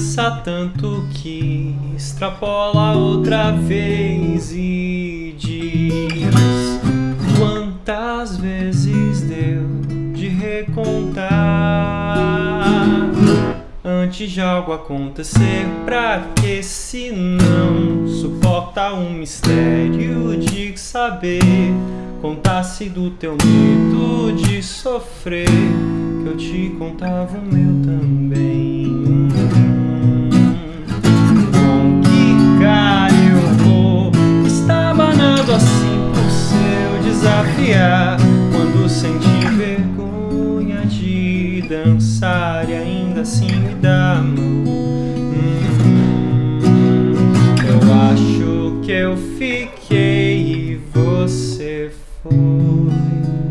Pensa tanto que extrapola outra vez e diz: quantas vezes deu de recontar antes de algo acontecer? Pra que se não suporta um mistério de saber? Contasse do teu medo de sofrer, que eu te contava o meu também. Com que cara eu vou estar banando assim por seu desafiar, quando senti vergonha de dançar e ainda assim me dá a mão? Eu acho que eu fiquei e você foi.